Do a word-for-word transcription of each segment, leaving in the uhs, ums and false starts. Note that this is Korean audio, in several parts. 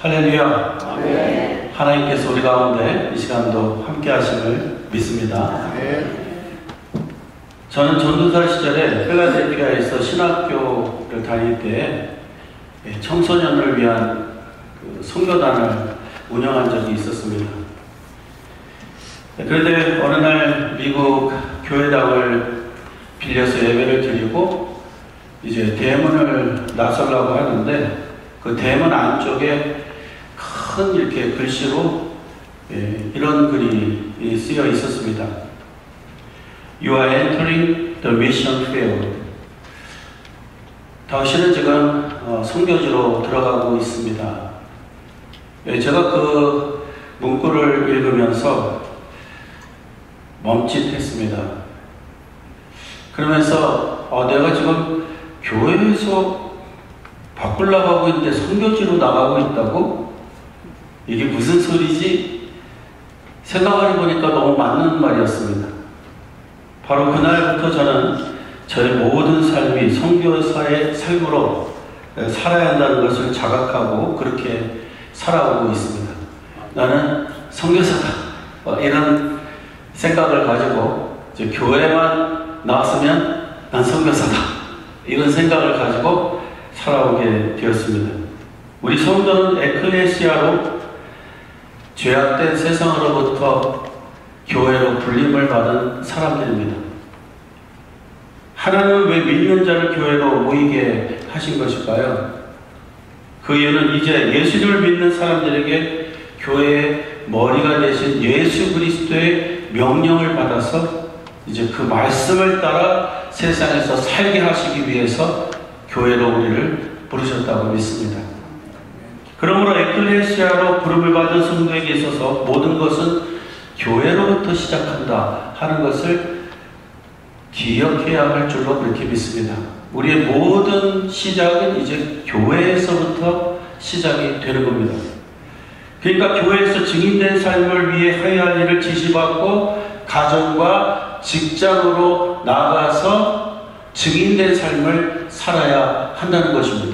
할렐루야. 아멘. 하나님께서 우리 가운데 이 시간도 함께 하심을 믿습니다. 아멘. 저는 전도사 시절에 필라델피아에서 신학교를 다닐 때 청소년을 위한 그 선교단을 운영한 적이 있었습니다. 그런데 어느 날 미국 교회당을 빌려서 예배를 드리고 이제 대문을 나서려고 하는데 그 대문 안쪽에 큰 이렇게 글씨로 예, 이런 글이 쓰여 있었습니다. You are entering the mission field. 당신은 지금 어, 선교지로 들어가고 있습니다. 예, 제가 그 문구를 읽으면서 멈칫했습니다. 그러면서 어, 내가 지금 교회에서 바꾸려고 하고 있는데 선교지로 나가고 있다고? 이게 무슨 소리지? 생각을 해보니까 너무 맞는 말이었습니다. 바로 그날부터 저는 저의 모든 삶이 선교사의 삶으로 살아야 한다는 것을 자각하고 그렇게 살아오고 있습니다. 나는 선교사다. 이런 생각을 가지고 이제 교회만 나왔으면 난 선교사다. 이런 생각을 가지고 살아오게 되었습니다. 우리 성도는 에클레시아로 죄악된 세상으로부터 교회로 불림을 받은 사람들입니다. 하나님은 왜 믿는 자를 교회로 모이게 하신 것일까요? 그 이유는 이제 예수를 믿는 사람들에게 교회의 머리가 되신 예수 그리스도의 명령을 받아서 이제 그 말씀을 따라 세상에서 살게 하시기 위해서 교회로 우리를 부르셨다고 믿습니다. 그러므로 에클레시아로 부름을 받은 성도에게 있어서 모든 것은 교회로부터 시작한다 하는 것을 기억해야 할 줄로 그렇게 믿습니다. 우리의 모든 시작은 이제 교회에서부터 시작이 되는 겁니다. 그러니까 교회에서 증인된 삶을 위해 해야 할 일을 지시받고 가정과 직장으로 나가서 증인된 삶을 살아야 한다는 것입니다.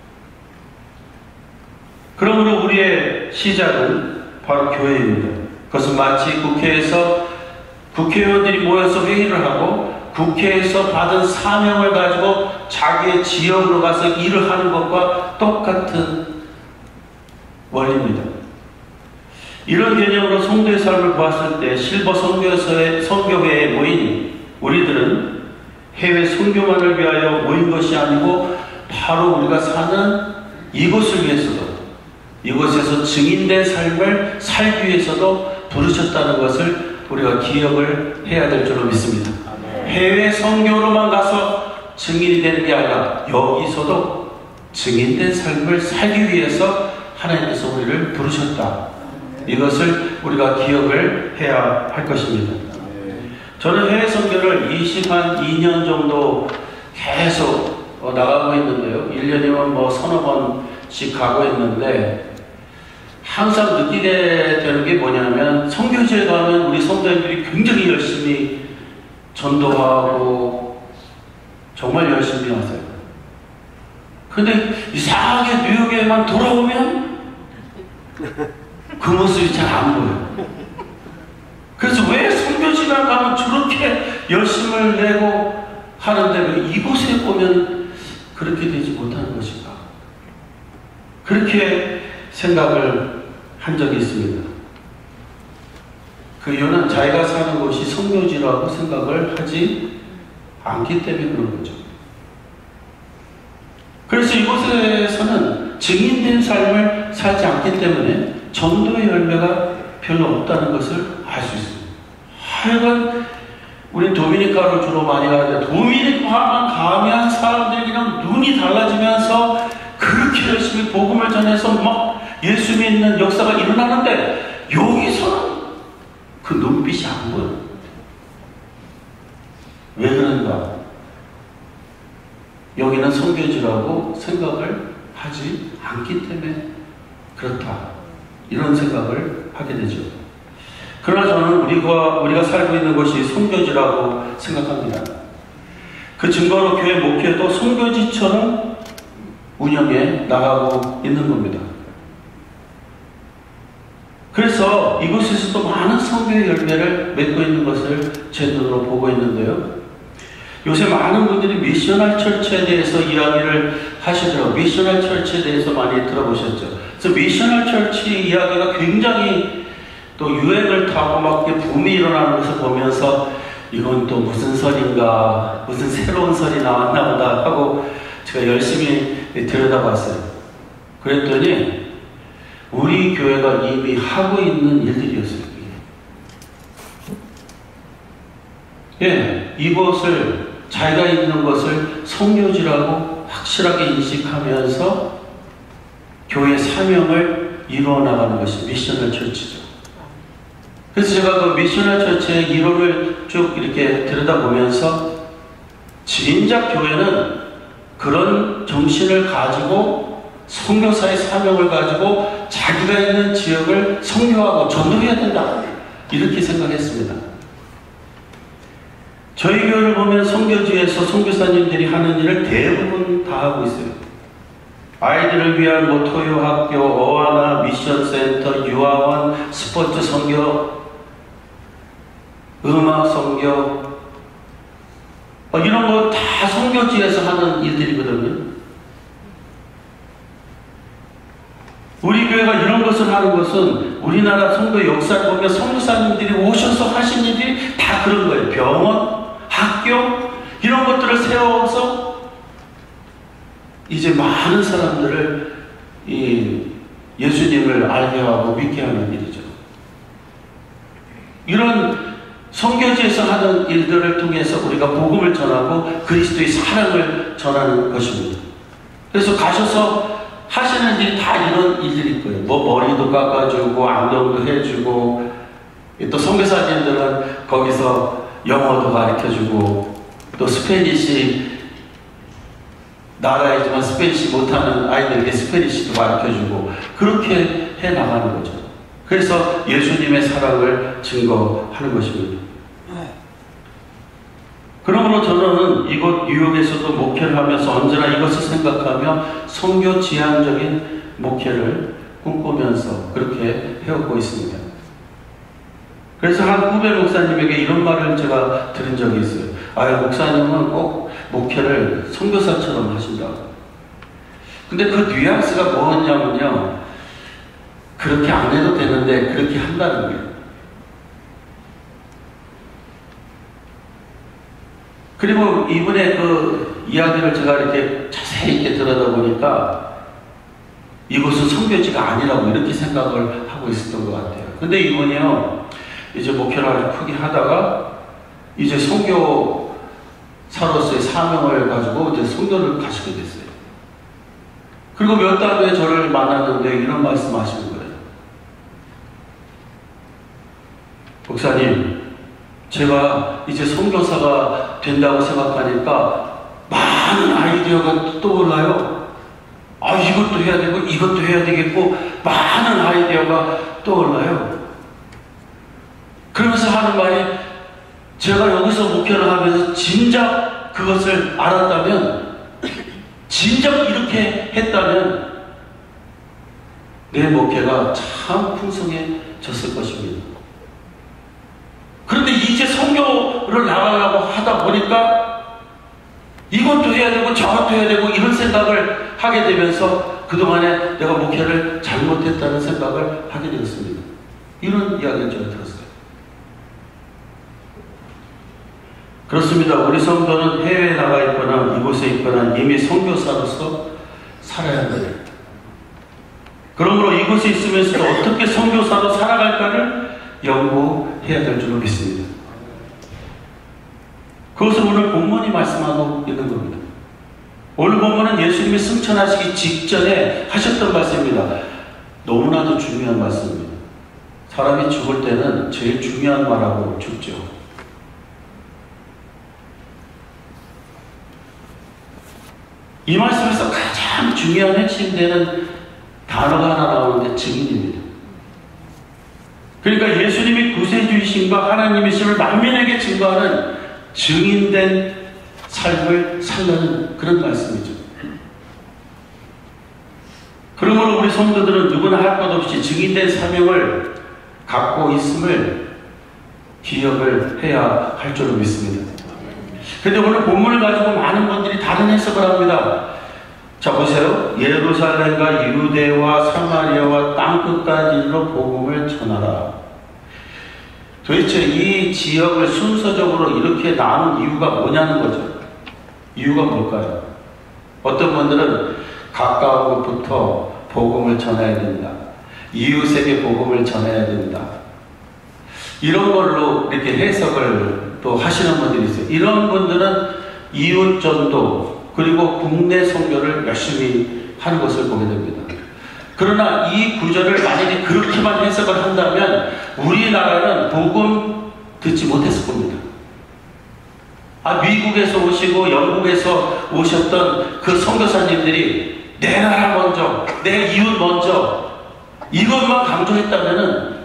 그러므로 우리의 시작은 바로 교회입니다. 그것은 마치 국회에서 국회의원들이 모여서 회의를 하고 국회에서 받은 사명을 가지고 자기의 지역으로 가서 일을 하는 것과 똑같은 원리입니다. 이런 개념으로 성도의 삶을 보았을 때 실버 선교서의 선교회에 모인 우리들은 해외 선교만을 위하여 모인 것이 아니고 바로 우리가 사는 이곳을 위해서도 이곳에서 증인된 삶을 살기 위해서도 부르셨다는 것을 우리가 기억을 해야 될 줄로 믿습니다. 해외 선교로만 가서 증인이 되는 게 아니라 여기서도 증인된 삶을 살기 위해서 하나님께서 우리를 부르셨다. 이것을 우리가 기억을 해야 할 것입니다. 저는 해외 선교를 이십이 년 정도 계속 나가고 있는데요. 일 년이면 뭐 서너 번씩 가고 있는데 항상 느끼게 되는 게 뭐냐면 선교지에 가면 우리 성도님들이 굉장히 열심히 전도하고 정말 열심히 하세요. 근데 이상하게 뉴욕에만 돌아오면 그 모습이 잘 안 보여요. 그래서 왜 선교지만 가면 저렇게 열심을 내고 하는데 왜 이곳에 오면 그렇게 되지 못하는 것인가? 그렇게 생각을 한 적이 있습니다. 그 이유는 자기가 사는 곳이 선교지라고 생각을 하지 않기 때문에 그런 거죠. 그래서 이곳에서는 증인된 삶을 살지 않기 때문에 전도의 열매가 별로 없다는 것을 알 수 있습니다. 하여간 우리 도미니카로 주로 많이 가는데 도미니카만 가면 사람들이 그냥 눈이 달라지면서 그렇게 열심히 복음을 전해서 막 예수 믿는 역사가 일어나는데 여기서는 그 눈빛이 안 보여요. 왜 그런가? 여기는 선교지라고 생각을 하지 않기 때문에 그렇다. 이런 생각을 하게 되죠. 그러나 저는 우리가, 우리가 살고 있는 곳이 선교지라고 생각합니다. 그 증거로 교회 목회도 선교지처럼 운영해 나가고 있는 겁니다. 그래서 이곳에서도 많은 성교의 열매를 맺고 있는 것을 제 눈으로 보고 있는데요. 요새 많은 분들이 미셔널 철치에 대해서 이야기를 하시더라고요. 미셔널 철치에 대해서 많이 들어보셨죠. 그래서 미셔널 철치 이야기가 굉장히 또 유행을 타고 막 붐이 일어나는 것을 보면서 이건 또 무슨 설인가, 무슨 새로운 설이 나왔나 보다 하고 제가 열심히 들여다봤어요. 그랬더니 우리 교회가 이미 하고 있는 일들이었어요. 예, 이것을 자기가 있는 것을 성교지라고 확실하게 인식하면서 교회 사명을 이루어 나가는 것이 미셔널 처치죠. 그래서 제가 그 미셔널 처치의 이론을 쭉 이렇게 들여다보면서 진작 교회는 그런 정신을 가지고 선교사의 사명을 가지고 자기가 있는 지역을 선교하고 전도해야 된다, 이렇게 생각했습니다. 저희 교회를 보면 선교지에서 선교사님들이 하는 일을 대부분 다 하고 있어요. 아이들을 위한 뭐 토요학교, 어하나, 미션센터, 유아원, 스포츠 선교, 음악 선교, 뭐 이런 거 다 선교지에서 하는 일들이거든요. 우리 교회가 이런 것을 하는 것은 우리나라 선교 역사를 보면 선교사님들이 오셔서 하신 일이 다 그런 거예요. 병원, 학교, 이런 것들을 세워서 이제 많은 사람들을 이 예수님을 알게 하고 믿게 하는 일이죠. 이런 선교지에서 하는 일들을 통해서 우리가 복음을 전하고 그리스도의 사랑을 전하는 것입니다. 그래서 가셔서 하시는 일이 다 이런 일들일 거예요. 뭐 머리도 깎아주고 안경도 해주고, 또 선교사님들은 거기서 영어도 가르쳐주고, 또 스페니시, 나라이지만 스페니시 못하는 아이들에게 스페니시도 가르쳐주고, 그렇게 해나가는 거죠. 그래서 예수님의 사랑을 증거하는 것입니다. 그러므로 저는 이곳 뉴욕에서도 목회를 하면서 언제나 이것을 생각하며 선교 지향적인 목회를 꿈꾸면서 그렇게 해오고 있습니다. 그래서 한 후배 목사님에게 이런 말을 제가 들은 적이 있어요. 아, 목사님은 꼭 목회를 선교사처럼 하신다고. 근데 그 뉘앙스가 뭐였냐면요, 그렇게 안 해도 되는데 그렇게 한다는 거예요. 그리고 이분의 그 이야기를 제가 이렇게 자세히 있게 들여다보니까 이곳은 선교지가 아니라고 이렇게 생각을 하고 있었던 것 같아요. 근데 이분이요, 이제 목회를 아주 크게 하다가 이제 선교사로서의 사명을 가지고 이제 선교를 가시게 됐어요. 그리고 몇 달 후에 저를 만났는데 이런 말씀 하시는 거예요. 목사님, 제가 이제 선교사가 된다고 생각하니까 많은 아이디어가 떠올라요. 아, 이것도 해야 되고 이것도 해야 되겠고 많은 아이디어가 떠올라요. 그러면서 하는 말이, 제가 여기서 목회를 하면서 진작 그것을 알았다면, 진작 이렇게 했다면 내 목회가 참 풍성해졌을 것입니다. 그런데 이제 선교를 나가려고 하다 보니까 이것도 해야 되고 저것도 해야 되고 이런 생각을 하게 되면서 그동안에 내가 목회를 잘못했다는 생각을 하게 되었습니다. 이런 이야기를 제가 들었어요. 그렇습니다. 우리 성도는 해외에 나가 있거나 이곳에 있거나 이미 선교사로서 살아야 합니다. 그러므로 이곳에 있으면서도 어떻게 선교사로 살아갈까를 연구해야 될 줄 믿습니다. 그것을 오늘 본문이 말씀하고 있는 겁니다. 오늘 본문은 예수님이 승천하시기 직전에 하셨던 말씀입니다. 너무나도 중요한 말씀입니다. 사람이 죽을 때는 제일 중요한 말하고 죽죠. 이 말씀에서 가장 중요한 핵심되는 단어가 하나 나오는데 증인입니다. 그러니까 예수님이 구세주이신과 하나님이심을 만민에게 증거하는 증인된 삶을 살라는 그런 말씀이죠. 그러므로 우리 성도들은 누구나 할 것 없이 증인된 사명을 갖고 있음을 기억을 해야 할 줄로 믿습니다. 그런데 오늘 본문을 가지고 많은 분들이 다른 해석을 합니다. 자, 보세요. 예루살렘과 유대와 사마리아와 땅끝까지 이르러 복음을 전하라. 도대체 이 지역을 순서적으로 이렇게 나눈 이유가 뭐냐는 거죠. 이유가 뭘까요? 어떤 분들은 가까운 곳부터 복음을 전해야 된다. 이웃에게 복음을 전해야 된다. 이런 걸로 이렇게 해석을 또 하시는 분들이 있어요. 이런 분들은 이웃 전도 그리고 국내 선교를 열심히 하는 것을 보게 됩니다. 그러나 이 구절을 만약에 그렇게만 해석을 한다면 우리나라는 복음 듣지 못했을 겁니다. 아, 미국에서 오시고 영국에서 오셨던 그 선교사님들이 내 나라 먼저, 내 이웃 먼저 이것만 강조했다면은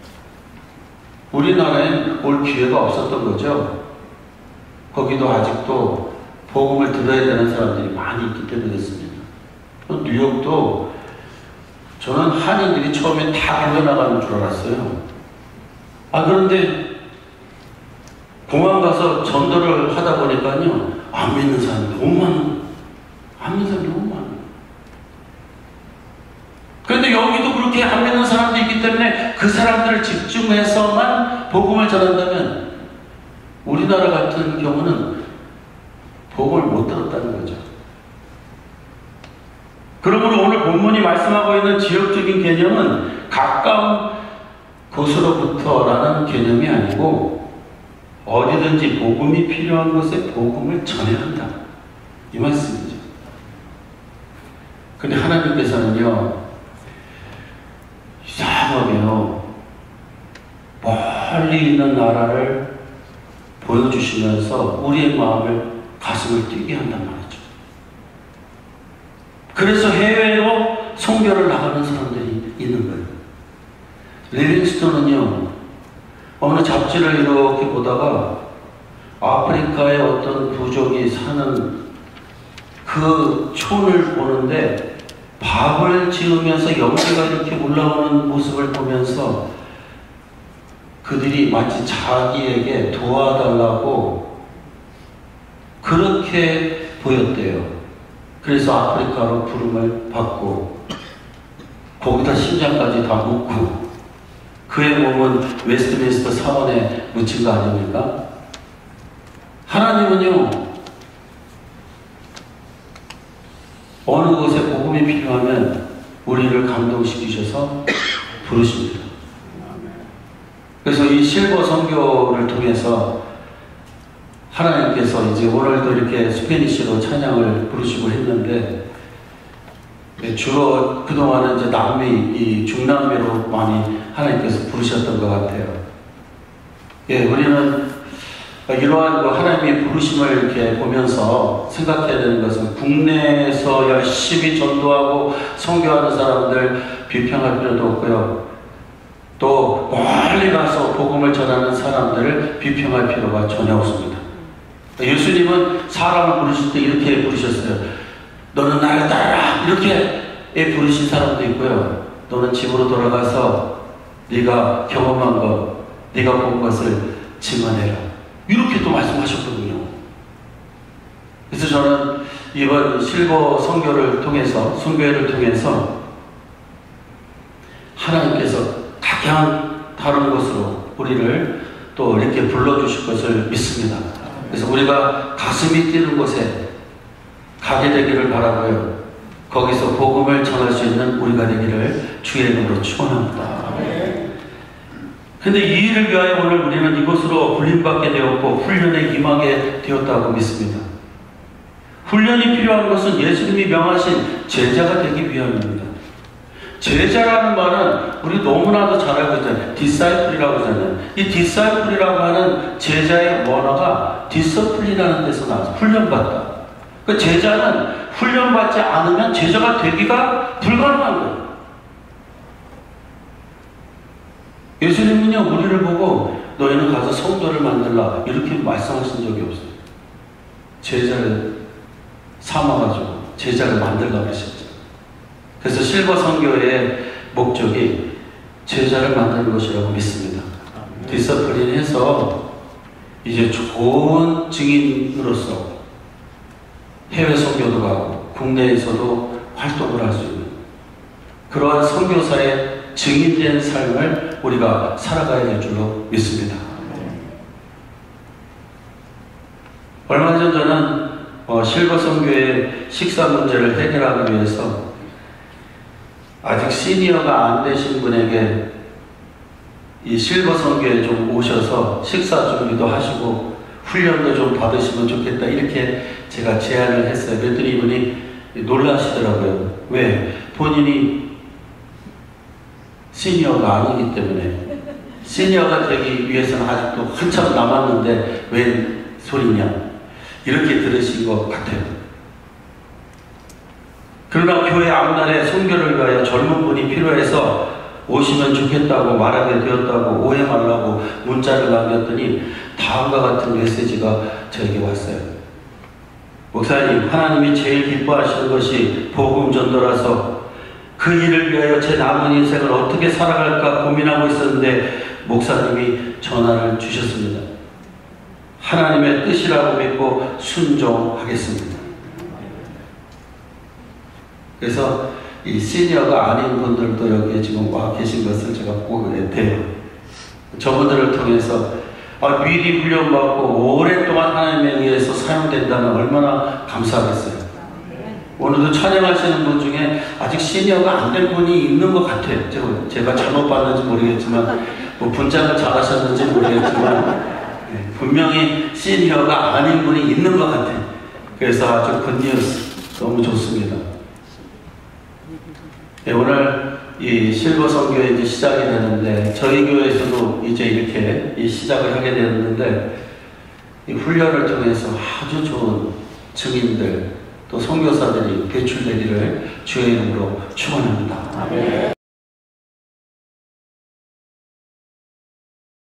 우리나라엔 올 기회가 없었던 거죠. 거기도 아직도 복음을 들어야 되는 사람들이 많이 있기 때문에 그렇습니다. 뉴욕도 저는 한인들이 처음에 다 밀려나가는 줄 알았어요. 아, 그런데 공항 가서 전도를 하다 보니까요, 안 믿는 사람이 너무 많아요. 안 믿는 사람이 너무 많아요. 그런데 여기도 그렇게 안 믿는 사람들이 있기 때문에 그 사람들을 집중해서만 복음을 전한다면 우리나라 같은 경우는 복음을 못 들었다는 거죠. 그러므로 오늘 본문이 말씀하고 있는 지역적인 개념은 가까운 곳으로부터라는 개념이 아니고 어디든지 복음이 필요한 곳에 복음을 전해야 한다. 이 말씀이죠. 근데 하나님께서는요, 이상하게요, 멀리 있는 나라를 보여주시면서 우리의 마음을, 가슴을 뛰게 한단 말이죠. 그래서 해외로 선교를 나가는 사람들이 있는 거예요. 리빙스톤은요, 어느 잡지를 이렇게 보다가 아프리카의 어떤 부족이 사는 그 촌을 보는데 밥을 지으면서 연기가 이렇게 올라오는 모습을 보면서 그들이 마치 자기에게 도와달라고 그렇게 보였대요. 그래서 아프리카로 부름을 받고 거기다 심장까지 다 묻고 그의 몸은 웨스트민스터 사원에 묻힌 거 아닙니까? 하나님은요, 어느 곳에 복음이 필요하면 우리를 감동시키셔서 부르십니다. 그래서 이 실버 선교를 통해서 하나님께서 이제 오늘도 이렇게 스페니쉬로 찬양을 부르시고 했는데, 주로 그동안은 이제 남미, 이 중남미로 많이 하나님께서 부르셨던 것 같아요. 예, 우리는 이러한 그 하나님의 부르심을 이렇게 보면서 생각해야 되는 것은 국내에서 열심히 전도하고 선교하는 사람들 비평할 필요도 없고요. 또 멀리 가서 복음을 전하는 사람들을 비평할 필요가 전혀 없습니다. 예수님은 사람을 부르실 때 이렇게 부르셨어요. 너는 나를 따르라, 이렇게 부르신 사람도 있고요. 너는 집으로 돌아가서 네가 경험한 것, 네가 본 것을 증언해라, 이렇게 또 말씀하셨거든요. 그래서 저는 이번 실버 선교를 통해서, 선교회를 통해서 하나님께서 가장 다른 곳으로 우리를 또 이렇게 불러주실 것을 믿습니다. 그래서 우리가 가슴이 뛰는 곳에 가게 되기를 바라고요. 거기서 복음을 전할 수 있는 우리가 되기를 주의 이름으로 축원합니다. 근데 이 일을 위하여 오늘 우리는 이곳으로 불림받게 되었고 훈련에 임하게 되었다고 믿습니다. 훈련이 필요한 것은 예수님이 명하신 제자가 되기 위함입니다. 제자라는 말은 우리 너무나도 잘 알고 있잖아요. 디사이플이라고 하잖아요. 이 디사이플이라고 하는 제자의 원어가 디서플린이라는 데서 나와서 훈련받다. 그 제자는 훈련받지 않으면 제자가 되기가 불가능한 거예요. 예수님은요, 우리를 보고 너희는 가서 성도를 만들라, 이렇게 말씀하신 적이 없어요. 제자를 삼아가지고 제자를 만들라 그러셨죠. 그래서 실버 선교의 목적이 제 제자를 만드는 것이라고 믿습니다. 디서플린해서 이제 좋은 증인으로서 해외 선교도 가고 국내에서도 활동을 할 수 있는 그러한 선교사의 증인된 삶을 우리가 살아가야 될 줄로 믿습니다. 얼마 전 저는 어, 실버 선교의 식사 문제를 해결하기 위해서 아직 시니어가 안 되신 분에게 이 실버 선교에 좀 오셔서 식사 준비도 하시고 훈련도 좀 받으시면 좋겠다 이렇게 제가 제안을 했어요. 그랬더니 이분이 놀라시더라고요. 왜? 본인이 시니어가 아니기 때문에 시니어가 되기 위해서는 아직도 한참 남았는데 웬 소리냐 이렇게 들으신 것 같아요. 그러나 교회 앞날에 선교를 위하여 젊은 분이 필요해서 오시면 좋겠다고 말하게 되었다고 오해 말라고 문자를 남겼더니 다음과 같은 메시지가 저에게 왔어요. 목사님, 하나님이 제일 기뻐하시는 것이 복음 전도라서 그 일을 위하여 제 남은 인생을 어떻게 살아갈까 고민하고 있었는데 목사님이 전화를 주셨습니다. 하나님의 뜻이라고 믿고 순종하겠습니다. 그래서 이 시니어가 아닌 분들도 여기에 지금 와 계신 것을 제가 보게 돼요. 저분들을 통해서 아, 미리 훈련받고 오랫동안 하나님에 의해서 사용된다면 얼마나 감사하겠어요. 오늘도 찬양하시는 분 중에 아직 시니어가 안 된 분이 있는 것 같아요. 제가, 제가 잘못 봤는지 모르겠지만 뭐 분장을 잘하셨는지 모르겠지만 네, 분명히 시니어가 아닌 분이 있는 것 같아요. 그래서 아주 굿뉴스 너무 좋습니다. 네, 오늘 이 실버 선교에 이제 시작이 되는데 저희 교회에서도 이제 이렇게 이 시작을 하게 되었는데 이 훈련을 통해서 아주 좋은 증인들 또 선교사들이 배출되기를 주의 이름으로 축원합니다.